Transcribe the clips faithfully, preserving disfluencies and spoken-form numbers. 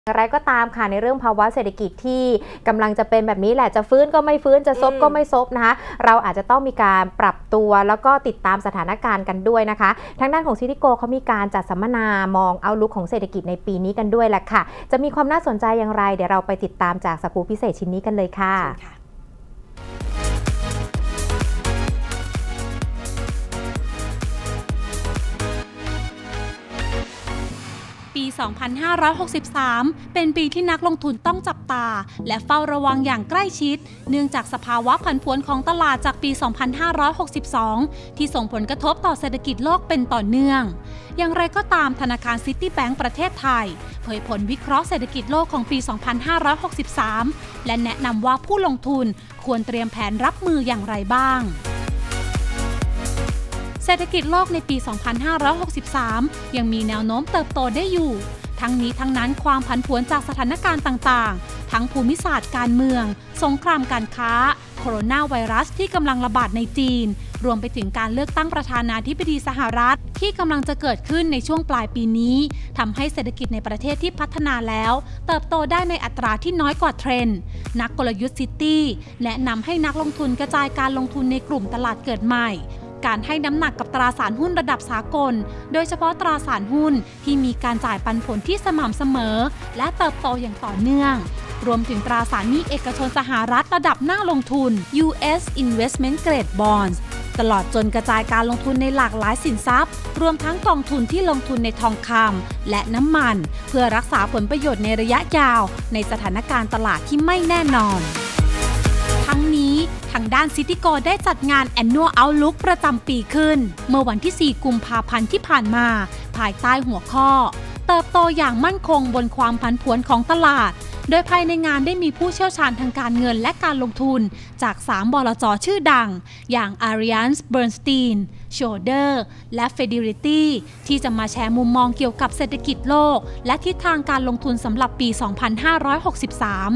อะไรก็ตามค่ะในเรื่องภาวะเศรษฐกิจที่กำลังจะเป็นแบบนี้แหละจะฟื้นก็ไม่ฟื้นจะซบก็ไม่ซบนะคะเราอาจจะต้องมีการปรับตัวแล้วก็ติดตามสถานการณ์กันด้วยนะคะทางด้านของซิติโกเขามีการจัดสัมมนามองเอาลุกของเศรษฐกิจในปีนี้กันด้วยแหละค่ะจะมีความน่าสนใจอย่างไรเดี๋ยวเราไปติดตามจากสกู๊ปพิเศษชิ้นนี้กันเลยค่ะปี สองพันห้าร้อยหกสิบสาม เป็นปีที่นักลงทุนต้องจับตาและเฝ้าระวังอย่างใกล้ชิดเนื่องจากสภาวะผันผวนของตลาดจากปี สองพันห้าร้อยหกสิบสอง ที่ส่งผลกระทบต่อเศรษฐกิจโลกเป็นต่อเนื่องอย่างไรก็ตามธนาคารซิตี้แบงก์ประเทศไทยเผยผลวิเคราะห์เศรษฐกิจโลกของปี สองพันห้าร้อยหกสิบสาม และแนะนำว่าผู้ลงทุนควรเตรียมแผนรับมืออย่างไรบ้างเศรษฐกิจโลกในปี สองพันห้าร้อยหกสิบสาม ยังมีแนวโน้มเติบโตได้อยู่ทั้งนี้ทั้งนั้นความผันผวนจากสถานการณ์ต่างๆทั้งภูมิศาสตร์การเมืองสงครามการค้าโคโรนาไวรัสที่กำลังระบาดในจีนรวมไปถึงการเลือกตั้งประธานาธิบดีสหรัฐที่กำลังจะเกิดขึ้นในช่วงปลายปีนี้ทำให้เศรษฐกิจในประเทศที่พัฒนาแล้วเติบโตได้ในอัตราที่น้อยกว่าเทรนด์นักกลยุทธ์ซิตี้แนะนำให้นักลงทุนกระจายการลงทุนในกลุ่มตลาดเกิดใหม่การให้น้ำหนักกับตราสารหุ้นระดับสากลโดยเฉพาะตราสารหุ้นที่มีการจ่ายปันผลที่สม่ำเสมอและเติบโตอย่างต่อเนื่องรวมถึงตราสารหนี้เอกชนสหรัฐระดับน่าลงทุน ยู เอส Investment Grade Bonds ตลอดจนกระจายการลงทุนในหลากหลายสินทรัพย์รวมทั้งกองทุนที่ลงทุนในทองคำและน้ำมันเพื่อรักษาผลประโยชน์ในระยะยาวในสถานการณ์ตลาดที่ไม่แน่นอนทั้งนี้ทางด้านซิติโกได้จัดงาน Annual Outlook ประจำปีขึ้นเมื่อวันที่ สี่ กุมภาพันธ์ที่ผ่านมาภายใต้หัวข้อเติบโตอย่างมั่นคงบนความผันผวนของตลาดโดยภายในงานได้มีผู้เชี่ยวชาญทางการเงินและการลงทุนจาก สาม บลจ.ชื่อดังอย่าง Allianz Bernstein Schroders และ Fidelity ที่จะมาแชร์มุมมองเกี่ยวกับเศรษฐกิจโลกและทิศทางการลงทุนสำหรับปี สองพันห้าร้อยหกสิบสาม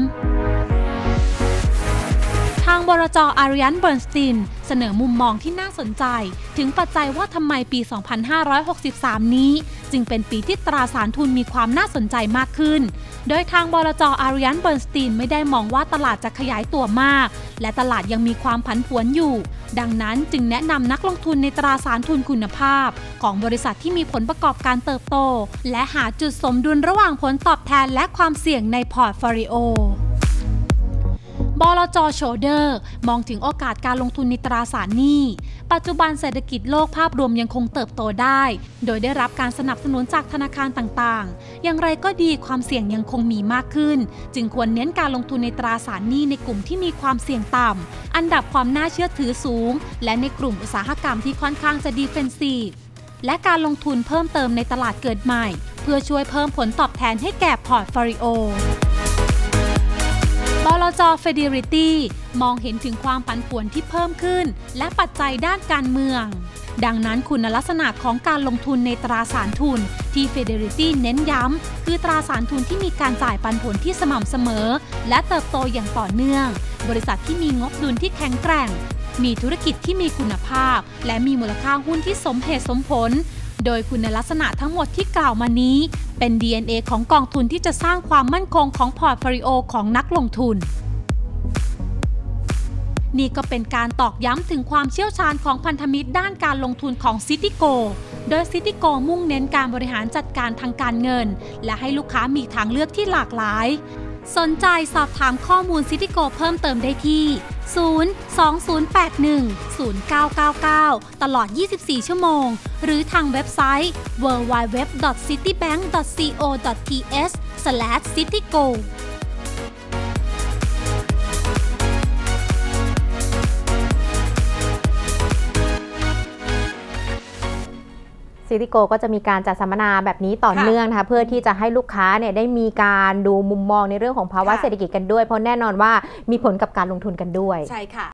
ทางบลจ. Allianz Bernstein เสนอมุมมองที่น่าสนใจถึงปัจจัยว่าทำไมปี สองพันห้าร้อยหกสิบสาม นี้จึงเป็นปีที่ตราสารทุนมีความน่าสนใจมากขึ้นโดยทางบลจ. Allianz Bernstein ไม่ได้มองว่าตลาดจะขยายตัวมากและตลาดยังมีความผันผวนอยู่ดังนั้นจึงแนะนำนักลงทุนในตราสารทุนคุณภาพของบริษัทที่มีผลประกอบการเติบโตและหาจุดสมดุลระหว่างผลตอบแทนและความเสี่ยงในพอร์ตโฟลิโอบลจ. Schroders มองถึงโอกาสการลงทุนในตราสารหนี้ปัจจุบันเศรษฐกิจโลกภาพรวมยังคงเติบโตได้โดยได้รับการสนับสนุนจากธนาคารต่างๆอย่างไรก็ดีความเสี่ยงยังคงมีมากขึ้นจึงควรเน้นการลงทุนในตราสารหนี้ในกลุ่มที่มีความเสี่ยงต่ำอันดับความน่าเชื่อถือสูงและในกลุ่มอุตสาหกรรมที่ค่อนข้างจะดีเฟนซีฟและการลงทุนเพิ่มเติมในตลาดเกิดใหม่เพื่อช่วยเพิ่มผลตอบแทนให้แก่พอร์ตโฟลิโอบลจ. Fidelity มองเห็นถึงความผันผวนที่เพิ่มขึ้นและปัจจัยด้านการเมืองดังนั้นคุณลักษณะของการลงทุนในตราสารทุนที่ Fidelity เน้นย้ำคือตราสารทุนที่มีการจ่ายปันผลที่สม่ำเสมอและเติบโตอย่างต่อเนื่องบริษัทที่มีงบดุลที่แข็งแกร่งมีธุรกิจที่มีคุณภาพและมีมูลค่าหุ้นที่สมเหตุสมผลโดยคุณลักษณะทั้งหมดที่กล่าวมานี้เป็น ดี เอ็น เอ ของกองทุนที่จะสร้างความมั่นคงของพอร์ตโฟลิโอของนักลงทุนนี่ก็เป็นการตอกย้ำถึงความเชี่ยวชาญของพันธมิตรด้านการลงทุนของซิติโกโดยซิติโกมุ่งเน้นการบริหารจัดการทางการเงินและให้ลูกค้ามีทางเลือกที่หลากหลายสนใจสอบถามข้อมูลซิติโกเพิ่มเติมได้ที่ ศูนย์ สอง ศูนย์ แปด หนึ่ง ศูนย์ เก้า เก้า เก้า ตลอด ยี่สิบสี่ ชั่วโมงหรือทางเว็บไซต์ ดับเบิลยู ดับเบิลยู ดับเบิลยู ดอท ซิตี้แบงก์ ดอท ซี โอ ดอท ที เอช สแลช ซิติโกซิติโกก็จะมีการจัดสัมมนาแบบนี้ต่อเนื่องนะคะเพื่อที่จะให้ลูกค้าเนี่ยได้มีการดูมุมมองในเรื่องของภาวะเศรษฐกิจกันด้วยเพราะแน่นอนว่ามีผลกับการลงทุนกันด้วยใช่ค่ะ